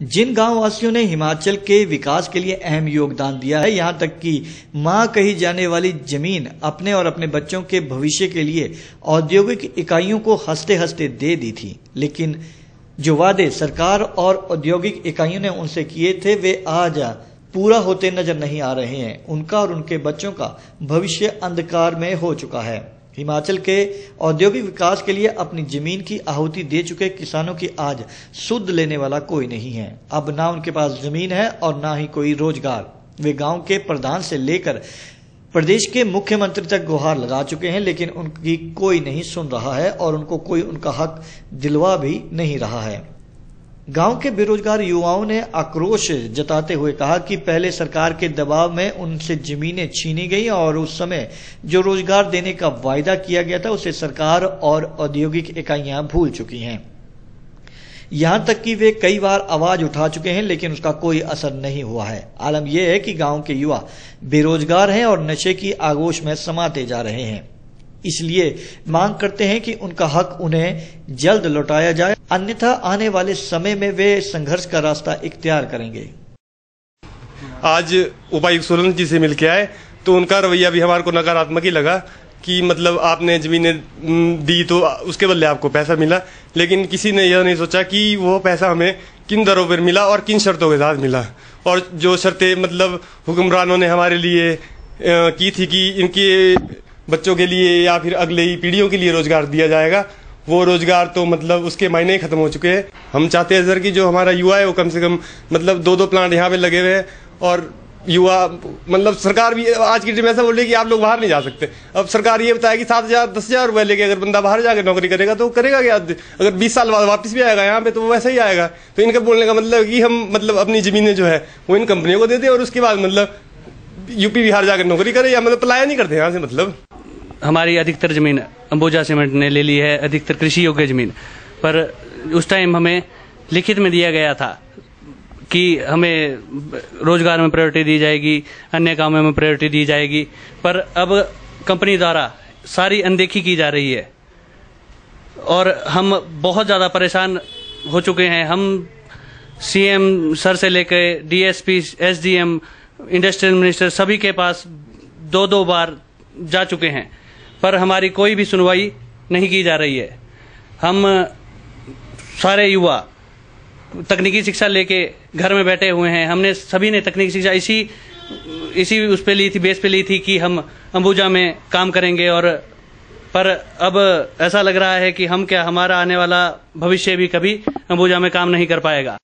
जिन गांव वासियों ने हिमाचल के विकास के लिए अहम योगदान दिया है, यहां तक कि मां कही जाने वाली जमीन अपने और अपने बच्चों के भविष्य के लिए औद्योगिक इकाइयों को हंसते हंसते दे दी थी, लेकिन जो वादे सरकार और औद्योगिक इकाइयों ने उनसे किए थे वे आज पूरा होते नजर नहीं आ रहे हैं। उनका और उनके बच्चों का भविष्य अंधकार में हो चुका है। हिमाचल के औद्योगिक विकास के लिए अपनी जमीन की आहुति दे चुके किसानों की आज सुध लेने वाला कोई नहीं है। अब ना उनके पास जमीन है और ना ही कोई रोजगार। वे गांव के प्रधान से लेकर प्रदेश के मुख्यमंत्री तक गुहार लगा चुके हैं, लेकिन उनकी कोई नहीं सुन रहा है और उनको कोई उनका हक दिलवा भी नहीं रहा है। गांव के बेरोजगार युवाओं ने आक्रोश जताते हुए कहा कि पहले सरकार के दबाव में उनसे जमीनें छीनी गई और उस समय जो रोजगार देने का वायदा किया गया था उसे सरकार और औद्योगिक इकाइयां भूल चुकी हैं। यहां तक कि वे कई बार आवाज उठा चुके हैं, लेकिन उसका कोई असर नहीं हुआ है। आलम यह है कि गांव के युवा बेरोजगार हैं और नशे की आगोश में समाते जा रहे हैं। इसलिए मांग करते हैं कि उनका हक उन्हें जल्द लौटाया जाए, अन्यथा आने वाले समय में वे संघर्ष का रास्ता इख्तियार करेंगे। आज उपायुक्त सोलन जी से मिल के आए तो उनका रवैया भी हमारे को नकारात्मक ही लगा कि मतलब आपने जमीनें दी तो उसके बदले आपको पैसा मिला, लेकिन किसी ने यह नहीं सोचा कि वो पैसा हमें किन दरों पर मिला और किन शर्तों के साथ मिला। और जो शर्तें मतलब हुक्मरानों ने हमारे लिए की थी कि इनके बच्चों के लिए या फिर अगले ही पीढ़ियों के लिए रोजगार दिया जाएगा, वो रोजगार तो मतलब उसके मायने खत्म हो चुके हैं। हम चाहते हैं सर कि जो हमारा युवा है वो कम से कम मतलब दो प्लांट यहाँ पे लगे हुए हैं और युवा मतलब सरकार भी आज की डेट में ऐसा बोल रही है कि आप लोग बाहर नहीं जा सकते। अब सरकार ये बताया कि 7,000 10,000 रुपए लेके अगर बंदा बाहर जाकर नौकरी करेगा तो करेगा क्या? अगर 20 साल बाद वापस भी आएगा यहाँ पे तो वो वैसा ही आएगा। तो इनका बोलने का मतलब कि हम मतलब अपनी जमीनें जो है वो इन कंपनियों को दे दें और उसके बाद मतलब यूपी बिहार जाकर नौकरी करे या मतलब पलायन नहीं करते यहाँ से। मतलब हमारी अधिकतर जमीन अंबुजा सीमेंट ने ले ली है, अधिकतर कृषि योग्य जमीन। पर उस टाइम हमें लिखित में दिया गया था कि हमें रोजगार में प्रायोरिटी दी जाएगी, अन्य कामों में प्रायोरिटी दी जाएगी, पर अब कंपनी द्वारा सारी अनदेखी की जा रही है और हम बहुत ज़्यादा परेशान हो चुके हैं। हम सीएम सर से लेकर डीएसपी, एसडीएम, इंडस्ट्रियल मिनिस्टर सभी के पास दो बार जा चुके हैं, पर हमारी कोई भी सुनवाई नहीं की जा रही है। हम सारे युवा तकनीकी शिक्षा लेके घर में बैठे हुए हैं। हमने सभी ने तकनीकी शिक्षा इसी उस पे ली थी, बेस पे ली थी कि हम अंबुजा में काम करेंगे, और पर अब ऐसा लग रहा है कि हम क्या, हमारा आने वाला भविष्य भी कभी अंबुजा में काम नहीं कर पाएगा।